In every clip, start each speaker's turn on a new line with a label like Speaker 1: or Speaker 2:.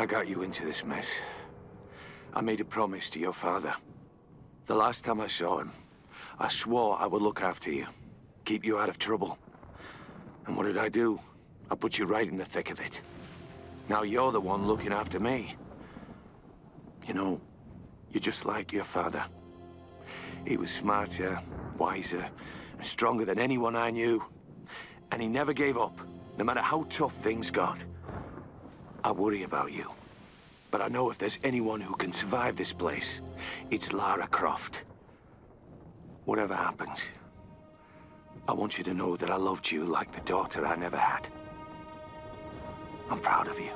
Speaker 1: got you into this mess. I made a promise to your father. The last time I saw him, I swore I would look after you, keep you out of trouble. And what did I do? I put you right in the thick of it. Now you're the one looking after me. You know, you're just like your father. He was smarter, wiser, and stronger than anyone I knew. And he never gave up, no matter how tough things got. I worry about you. But I know if there's anyone who can survive this place, it's Lara Croft. Whatever happens, I want you to know that I loved you like the daughter I never had. I'm proud of you.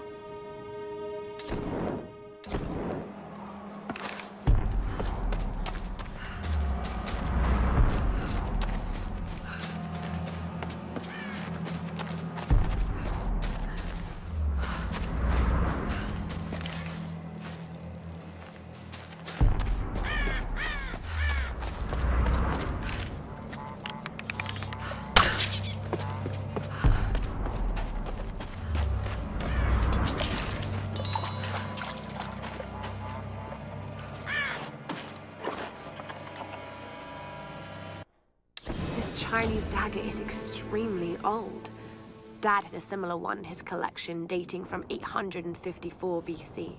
Speaker 2: Chinese dagger is extremely old. Dad had a similar one in his collection dating from 854 BC.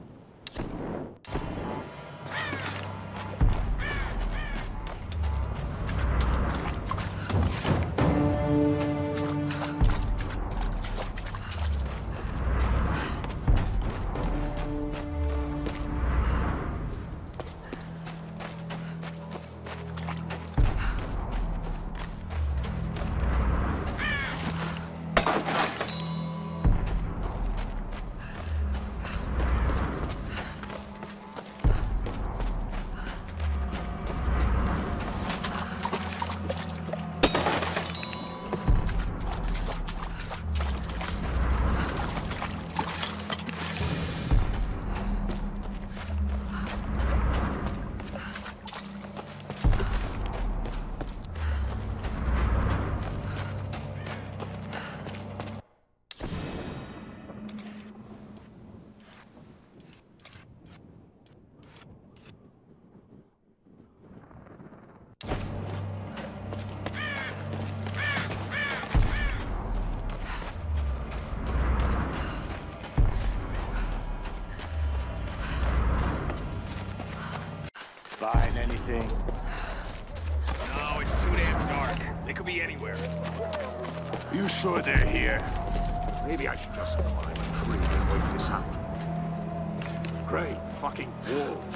Speaker 3: Find anything?
Speaker 4: No, it's too damn dark. They could be anywhere.
Speaker 3: You sure they're here?
Speaker 5: Maybe I should just climb a tree and wait this out. Great fucking wolves.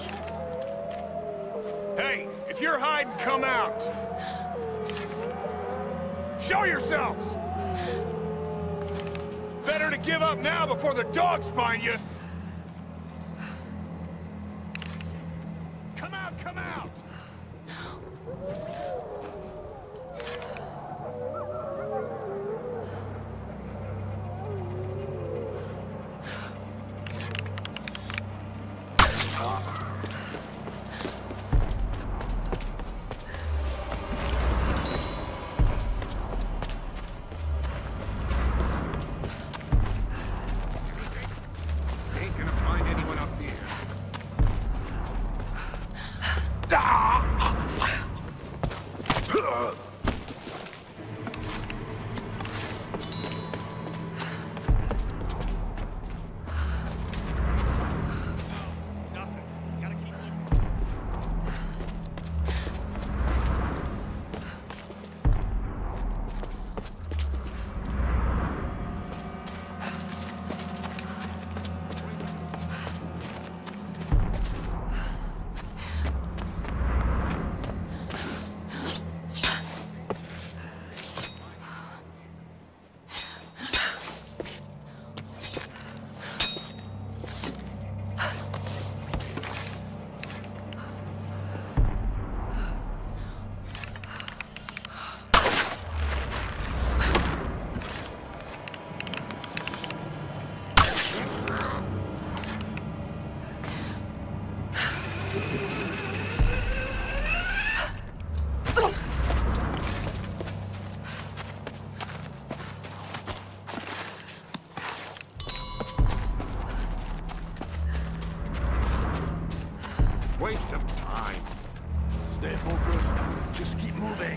Speaker 4: Hey, if you're hiding, come out! Show yourselves! Better to give up now before the dogs find you! Come out, come out!
Speaker 5: Ain't gonna find anyone up here. Waste of time.
Speaker 3: Stay focused. Just keep moving.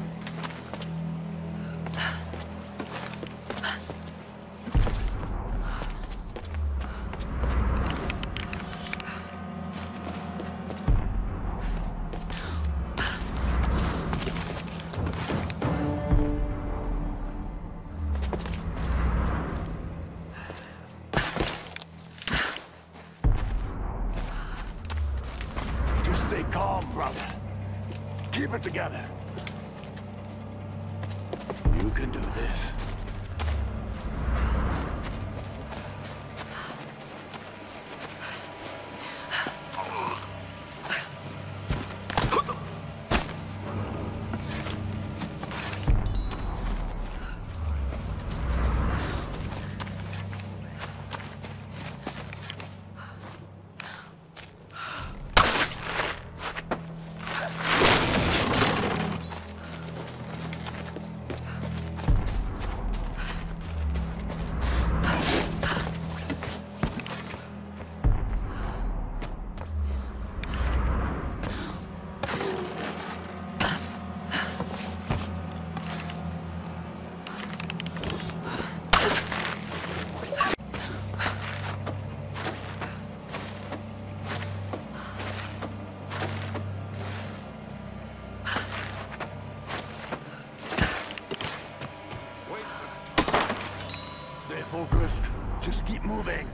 Speaker 3: Stay calm, brother. Keep it together. You can do this. Stay focused. Just keep moving.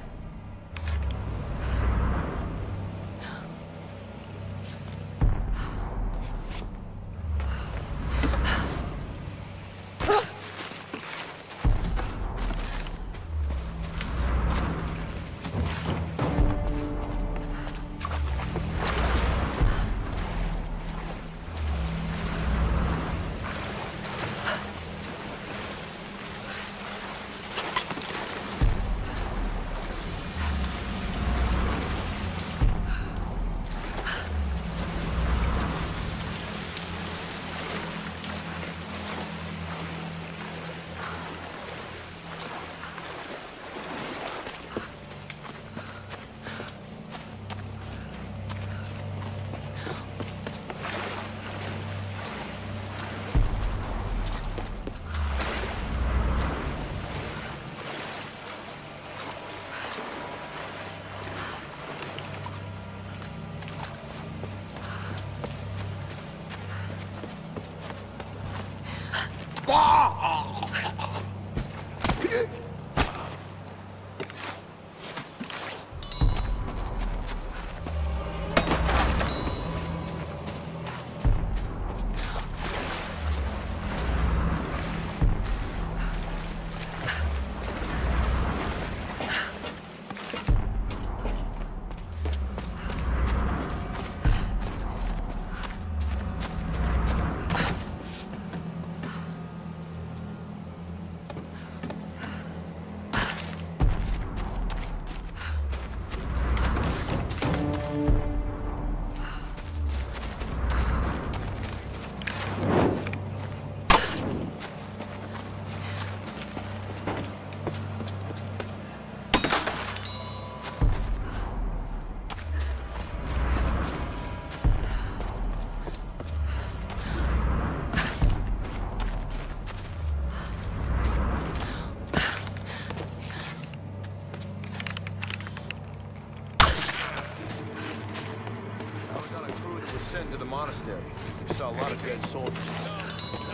Speaker 4: Sent to the monastery. We saw a lot of dead soldiers. See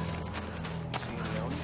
Speaker 4: any else?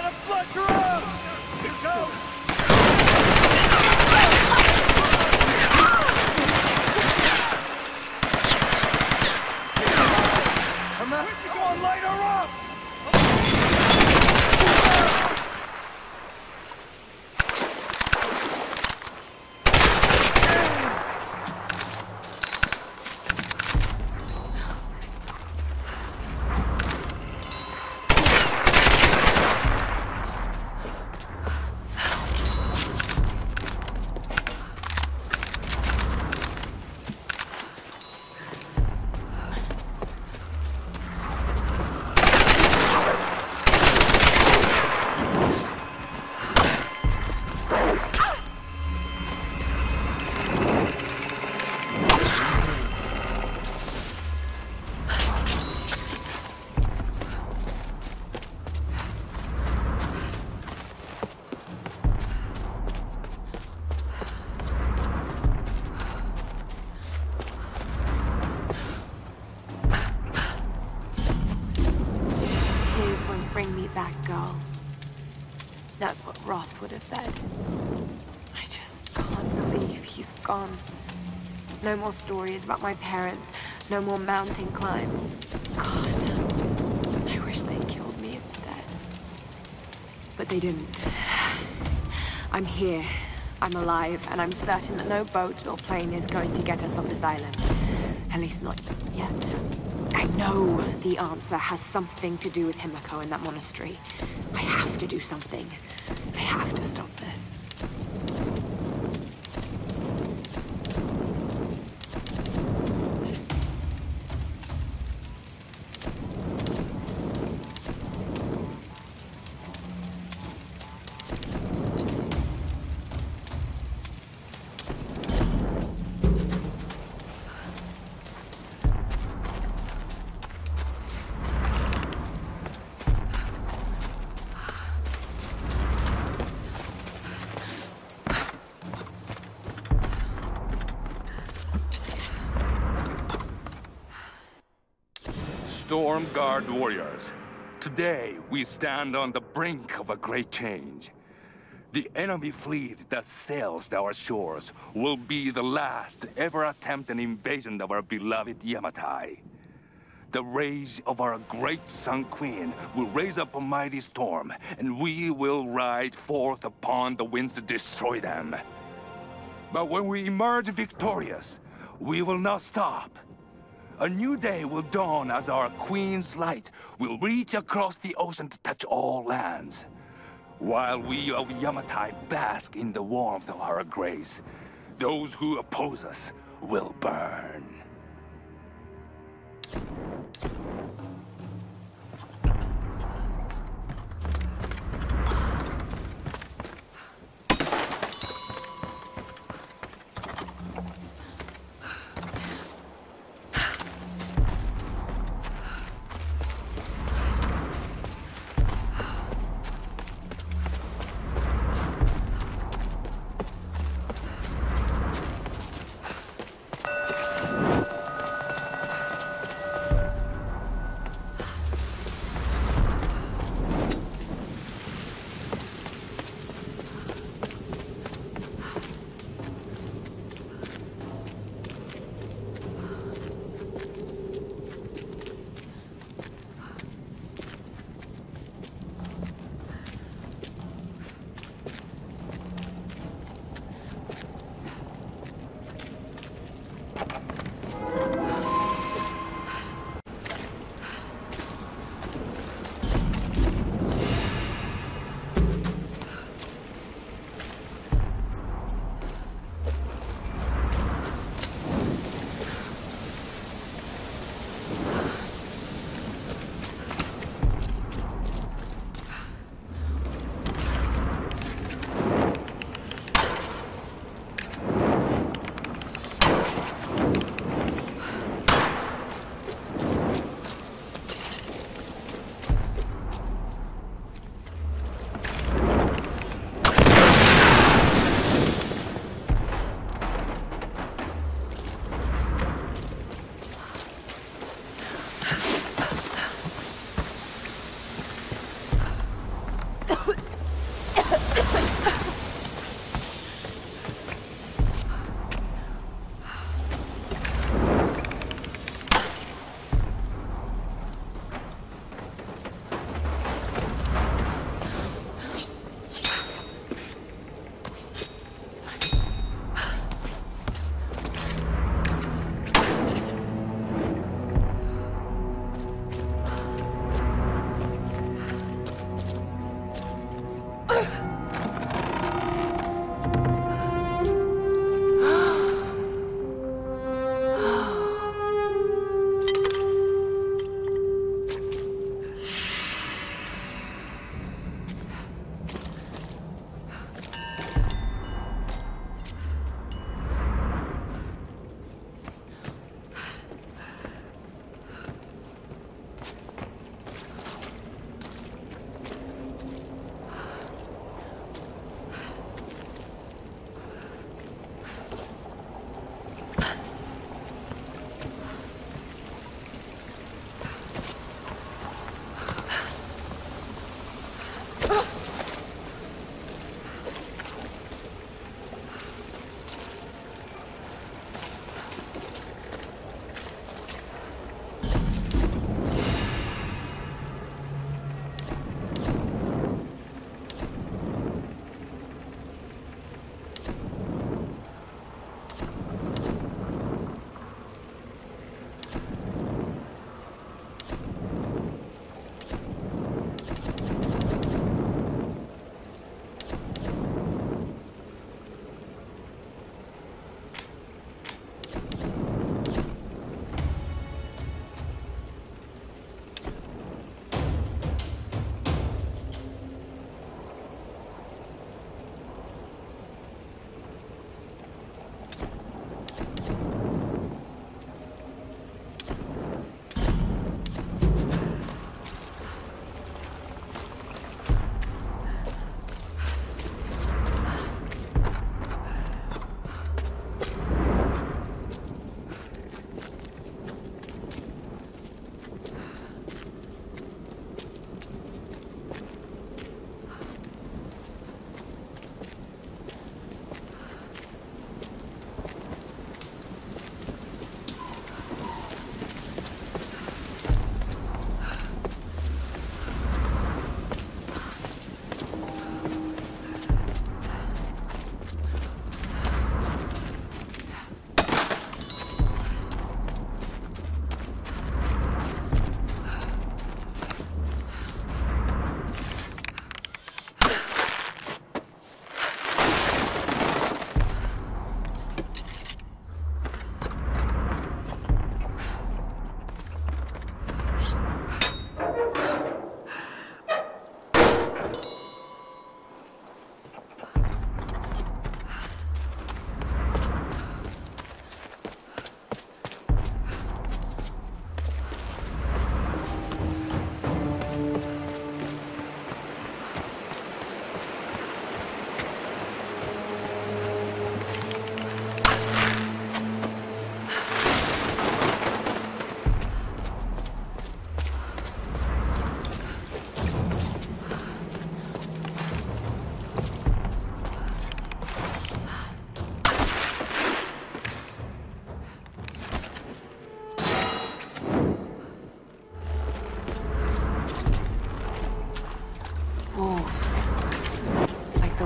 Speaker 3: gotta flush her out! Here goes! Come on, where'd you go and light her up?
Speaker 2: Bring me back, girl. That's what Roth would have said. I just can't believe he's gone. No more stories about my parents. No more mountain climbs. God, I wish they killed me instead. But they didn't. I'm here. I'm alive, and I'm certain that no boat or plane is going to get us off this island. At least not yet. I know the answer has something to do with Himiko and that monastery. I have to do something. I have to stop this.
Speaker 6: Storm Guard warriors, today we stand on the brink of a great change. The enemy fleet that sails our shores will be the last to ever attempt an invasion of our beloved Yamatai. The rage of our great Sun Queen will raise up a mighty storm, and we will ride forth upon the winds to destroy them. But when we emerge victorious, we will not stop. A new day will dawn as our Queen's light will reach across the ocean to touch all lands. While we of Yamatai bask in the warmth of her grace, those who oppose us will burn.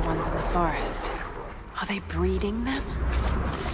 Speaker 2: ones in the forest. Are they breeding them?